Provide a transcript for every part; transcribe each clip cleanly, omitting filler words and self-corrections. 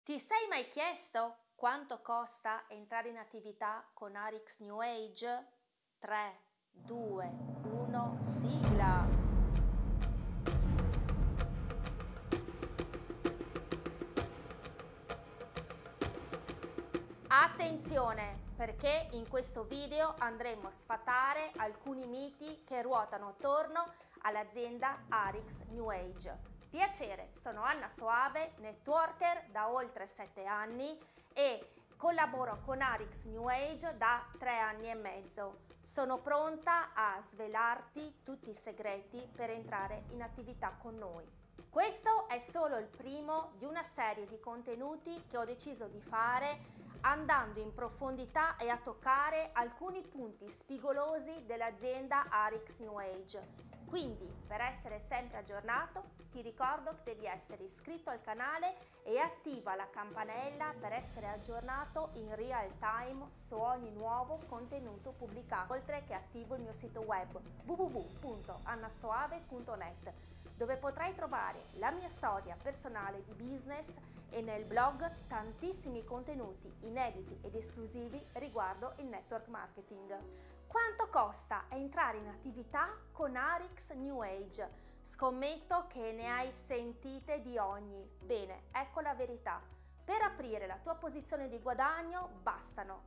Ti sei mai chiesto quanto costa entrare in attività con Arix New Age? 3, 2, 1, sigla! Attenzione, perché in questo video andremo a sfatare alcuni miti che ruotano attorno all'azienda Arix New Age. Piacere, sono Anna Soave, networker da oltre 7 anni e collaboro con Arix New Age da 3 anni e mezzo. Sono pronta a svelarti tutti i segreti per entrare in attività con noi. Questo è solo il primo di una serie di contenuti che ho deciso di fare andando in profondità e a toccare alcuni punti spigolosi dell'azienda Arix New Age. Quindi, per essere sempre aggiornato, ti ricordo che devi essere iscritto al canale e attiva la campanella per essere aggiornato in real time su ogni nuovo contenuto pubblicato, oltre che attivo il mio sito web www.annasoave.net, dove potrai trovare la mia storia personale di business e nel blog tantissimi contenuti inediti ed esclusivi riguardo il network marketing. Quanto costa entrare in attività con Arix New Age? Scommetto che ne hai sentite di ogni. Bene, ecco la verità. Per aprire la tua posizione di guadagno bastano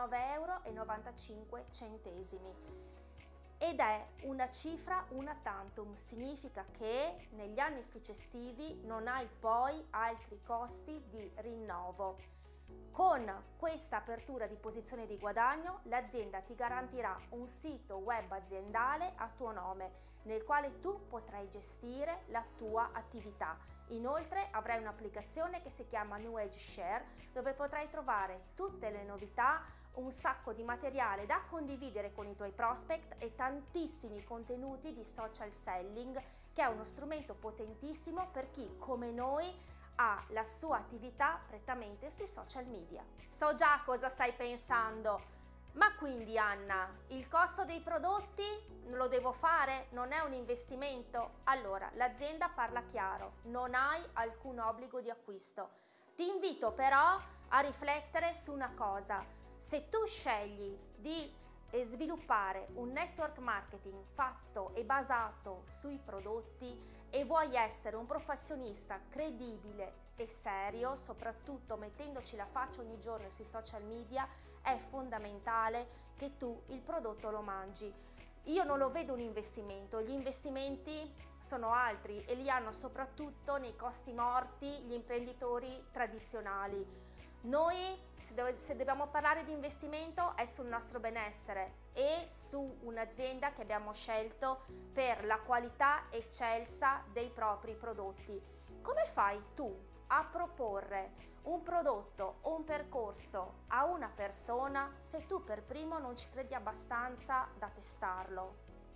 29,95 euro. Ed è una cifra una tantum, significa che negli anni successivi non hai poi altri costi di rinnovo. Con questa apertura di posizione di guadagno l'azienda ti garantirà un sito web aziendale a tuo nome nel quale tu potrai gestire la tua attività. Inoltre avrai un'applicazione che si chiama New Age Share dove potrai trovare tutte le novità, un sacco di materiale da condividere con i tuoi prospect e tantissimi contenuti di social selling, che è uno strumento potentissimo per chi come noi ha la sua attività prettamente sui social media. So già cosa stai pensando, ma quindi Anna, il costo dei prodotti lo devo fare? Non è un investimento? Allora, l'azienda parla chiaro, non hai alcun obbligo di acquisto. Ti invito però a riflettere su una cosa: se tu scegli di sviluppare un network marketing fatto e basato sui prodotti e vuoi essere un professionista credibile e serio, soprattutto mettendoci la faccia ogni giorno sui social media, è fondamentale che tu il prodotto lo mangi. Io non lo vedo un investimento, gli investimenti sono altri e li hanno soprattutto nei costi morti gli imprenditori tradizionali. Noi, se dobbiamo parlare di investimento, è sul nostro benessere e su un'azienda che abbiamo scelto per la qualità eccelsa dei propri prodotti. Come fai tu a proporre un prodotto o un percorso a una persona se tu per primo non ci credi abbastanza da testarlo?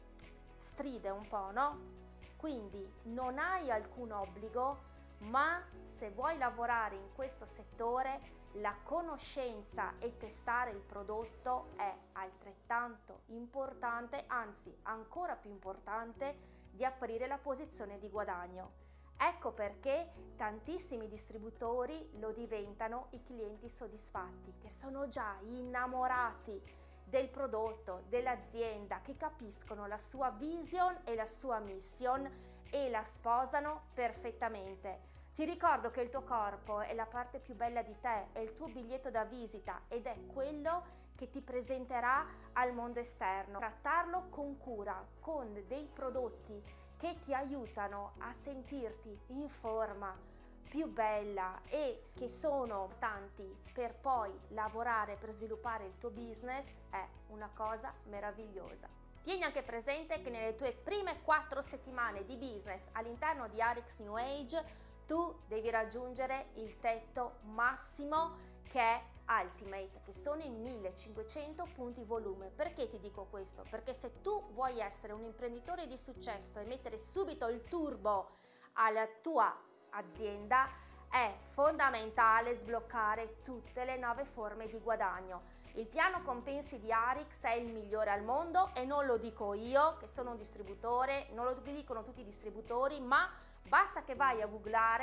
Stride un po', no? Quindi non hai alcun obbligo, ma se vuoi lavorare in questo settore, la conoscenza e testare il prodotto è altrettanto importante, anzi ancora più importante di aprire la posizione di guadagno. Ecco perché tantissimi distributori lo diventano i clienti soddisfatti, che sono già innamorati del prodotto, dell'azienda, che capiscono la sua vision e la sua mission e la sposano perfettamente. Ti ricordo che il tuo corpo è la parte più bella di te, è il tuo biglietto da visita ed è quello che ti presenterà al mondo esterno. Trattarlo con cura, con dei prodotti che ti aiutano a sentirti in forma, più bella e che sono tanti per poi lavorare per sviluppare il tuo business, è una cosa meravigliosa. Tieni anche presente che nelle tue prime 4 settimane di business all'interno di Arix New Age tu devi raggiungere il tetto massimo che è Ultimate, che sono i 1500 punti volume. Perché ti dico questo? Perché se tu vuoi essere un imprenditore di successo e mettere subito il turbo alla tua azienda, è fondamentale sbloccare tutte le 9 forme di guadagno. Il piano compensi di Arix è il migliore al mondo e non lo dico io che sono un distributore, non lo dicono tutti i distributori, ma basta che vai a googlare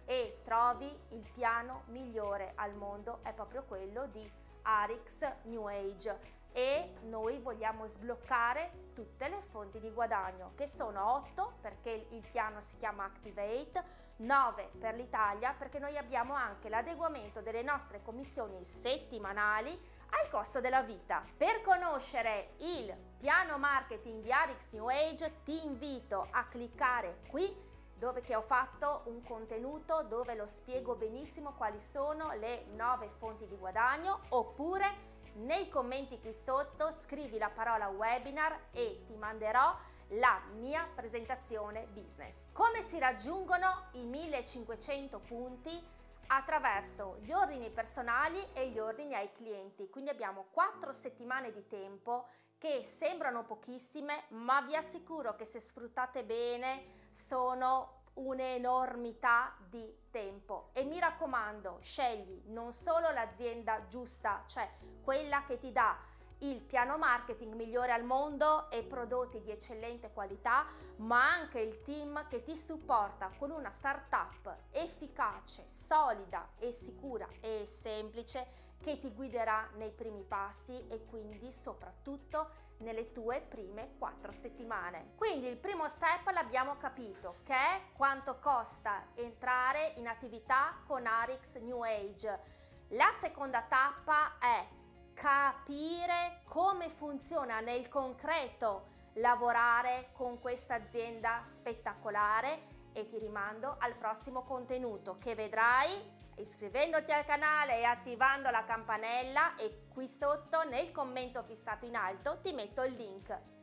e trovi il piano migliore al mondo, è proprio quello di Arix New Age. E noi vogliamo sbloccare tutte le fonti di guadagno, che sono 8 perché il piano si chiama Activate, 9 per l'Italia perché noi abbiamo anche l'adeguamento delle nostre commissioni settimanali al costo della vita. Per conoscere il piano marketing di Arix New Age ti invito a cliccare qui dove che ho fatto un contenuto dove lo spiego benissimo quali sono le 9 fonti di guadagno, oppure nei commenti qui sotto scrivi la parola webinar e ti manderò la mia presentazione business. Come si raggiungono i 1500 punti? Attraverso gli ordini personali e gli ordini ai clienti. Quindi abbiamo 4 settimane di tempo che sembrano pochissime, ma vi assicuro che se sfruttate bene sono un'enormità di tempo. E mi raccomando, scegli non solo l'azienda giusta, cioè quella che ti dà il piano marketing migliore al mondo e prodotti di eccellente qualità, ma anche il team che ti supporta con una startup efficace, solida e sicura e semplice che ti guiderà nei primi passi e quindi soprattutto nelle tue prime 4 settimane. Quindi il primo step l'abbiamo capito, che è quanto costa entrare in attività con Arix New Age. La seconda tappa è capire come funziona nel concreto lavorare con questa azienda spettacolare e ti rimando al prossimo contenuto che vedrai iscrivendoti al canale e attivando la campanella, e qui sotto nel commento fissato in alto ti metto il link.